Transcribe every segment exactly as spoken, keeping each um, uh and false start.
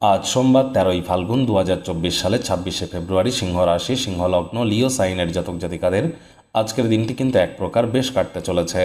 আজ সোমবার তেরোই ফাল্গুন দু হাজার চব্বিশ সালে ছাব্বিশে ফেব্রুয়ারি, সিংহ রাশি, সিংহ লগ্ন, লিও সাইনের জাতক জাতিকাদের আজকের দিনটি কিন্তু এক প্রকার বেশ কাটতে চলেছে।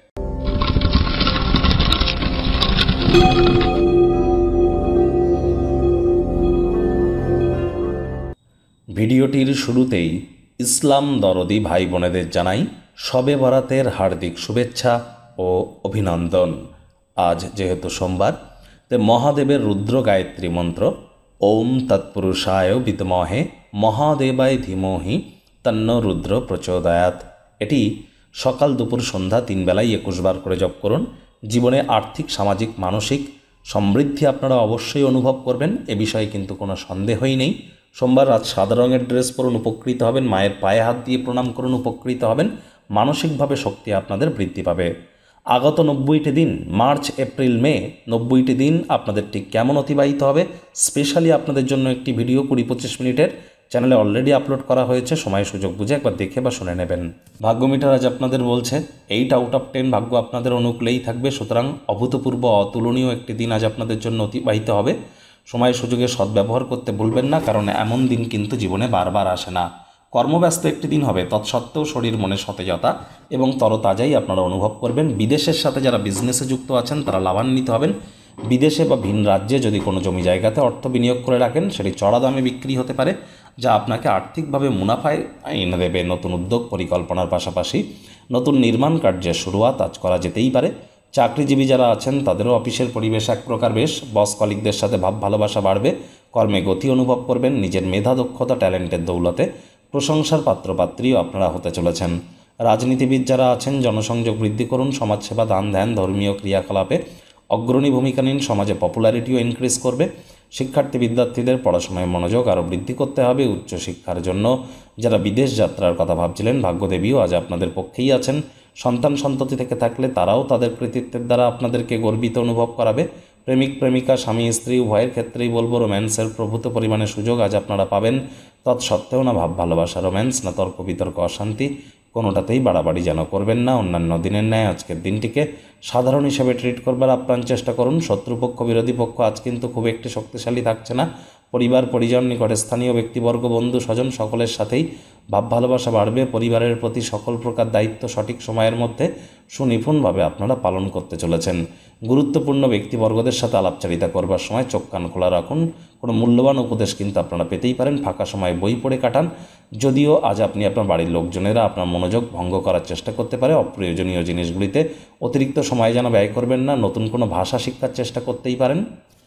ভিডিওটির শুরুতেই ইসলাম দরদি ভাই বোনেদের জানাই শবে বরাতের হার্দিক শুভেচ্ছা ও অভিনন্দন। আজ যেহেতু সোমবার, তে মহাদেবের রুদ্র গায়ত্রী মন্ত্র ওম তৎপুরুষায় বিদ্মহে মহাদেবায় ধীমহি তন্ন রুদ্র প্রচোদয়াৎ, এটি সকাল দুপুর সন্ধ্যা তিন বেলায় একুশ বার করে জপ করুন। জীবনে আর্থিক, সামাজিক, মানসিক সমৃদ্ধি আপনারা অবশ্যই অনুভব করবেন, এ বিষয়ে কিন্তু কোনো সন্দেহই নেই। সোমবার রাত সাদা রঙের ড্রেস পরুন, উপকৃত হবেন। মায়ের পায়ে হাত দিয়ে প্রণাম করুন, উপকৃত হবেন। মানসিকভাবে শক্তি আপনাদের বৃদ্ধি পাবে। আগত নব্বইটি দিন, মার্চ, এপ্রিল, মে, নব্বইটি দিন আপনাদের ঠিক কেমন অতিবাহিত হবে, স্পেশালি আপনাদের জন্য একটি ভিডিও কুড়ি পঁচিশ মিনিটের চ্যানেলে অলরেডি আপলোড করা হয়েছে। সময় সুযোগ বুঝে একবার দেখে বা শুনে নেবেন। ভাগ্য মিটার আজ আপনাদের বলছে এইট আউট অফ টেন ভাগ্য আপনাদের অনুকূলেই থাকবে। সুতরাং অভূতপূর্ব, অতুলনীয় একটি দিন আজ আপনাদের জন্য অতিবাহিত হবে। সময় সুযোগে সদ্ব্যবহার করতে ভুলবেন না, কারণ এমন দিন কিন্তু জীবনে বারবার আসে না। কর্মব্যস্ত একটি দিন হবে, তৎসত্ত্বেও শরীর মনে সতেজতা এবং তরতাজাই আপনারা অনুভব করবেন। বিদেশের সাথে যারা বিজনেসে যুক্ত আছেন তারা লাভান্বিত হবেন। বিদেশে বা ভিন রাজ্যে যদি কোনো জমি জায়গাতে অর্থ বিনিয়োগ করে রাখেন, সেটি চড়া দামে বিক্রি হতে পারে, যা আপনাকে আর্থিকভাবে মুনাফায় এনে দেবে। নতুন উদ্যোগ পরিকল্পনার পাশাপাশি নতুন নির্মাণ কার্যের শুরুয়াত আজ করা যেতেই পারে। চাকরিজীবী যারা আছেন তাদেরও অফিসের পরিবেশ এক প্রকার বেশ। বস কলিগদের সাথে ভাব ভালোবাসা বাড়বে। কর্মে গতি অনুভব করবেন। নিজের মেধা, দক্ষতা, ট্যালেন্টের দৌলতে প্রশংসার পাত্রপাত্রীও আপনারা হতে চলেছেন। রাজনীতিবিদ যারা আছেন জনসংযোগ বৃদ্ধি করুন। সমাজসেবা, দান ধ্যান, ধর্মীয় ক্রিয়াকলাপে অগ্রণী ভূমিকা নিন। সমাজে পপুলারিটিও ইনক্রিজ করবে। শিক্ষার্থী বিদ্যার্থীদের পড়াশোনায় মনোযোগ আরও বৃদ্ধি করতে হবে। উচ্চশিক্ষার জন্য যারা বিদেশ যাত্রার কথা ভাবছিলেন, ভাগ্যদেবীও আজ আপনাদের পক্ষেই আছেন। সন্তান সন্ততি থেকে থাকলে তারাও তাদের কৃতিত্বের দ্বারা আপনাদেরকে গর্বিত অনুভব করাবে। প্রেমিক প্রেমিকা, স্বামী স্ত্রী উভয়ের ক্ষেত্রেই বলবো রোম্যান্সের প্রভূত পরিমাণে সুযোগ আজ আপনারা পাবেন। তৎসত্ত্বেও না ভাব ভালোবাসা, রোম্যান্স, না তর্ক বিতর্ক, অশান্তি, কোনোটাতেই বাড়াবাড়ি যেন করবেন না। অন্যান্য দিনের ন্যায় আজকের দিনটিকে সাধারণ হিসেবে ট্রিট করবার আপ্রাণ চেষ্টা করুন। শত্রুপক্ষ, বিরোধী পক্ষ আজ কিন্তু খুব একটি শক্তিশালী থাকছে না। পরিবার, পরিজন, নিকটে স্থানীয় ব্যক্তিবর্গ, বন্ধু স্বজন সকলের সাথেই ভাব ভালোবাসা বাড়বে। পরিবারের প্রতি সকল প্রকার দায়িত্ব সঠিক সময়ের মধ্যে সুনিপুণভাবে আপনারা পালন করতে চলেছেন। গুরুত্বপূর্ণ ব্যক্তিবর্গদের সাথে আলাপচারিতা করবার সময় চোখ কান খোলা রাখুন। কোনো মূল্যবান উপদেশ কিন্তু আপনারা পেতেই পারেন। ফাঁকা সময় বই পড়ে কাটান। যদিও আজ আপনি আপনার বাড়ির লোকজনেরা আপনার মনোযোগ ভঙ্গ করার চেষ্টা করতে পারে। অপ্রয়োজনীয় জিনিসগুলিতে অতিরিক্ত সময় যেন ব্যয় করবেন না। নতুন কোনো ভাষা শিক্ষার চেষ্টা করতেই পারেন।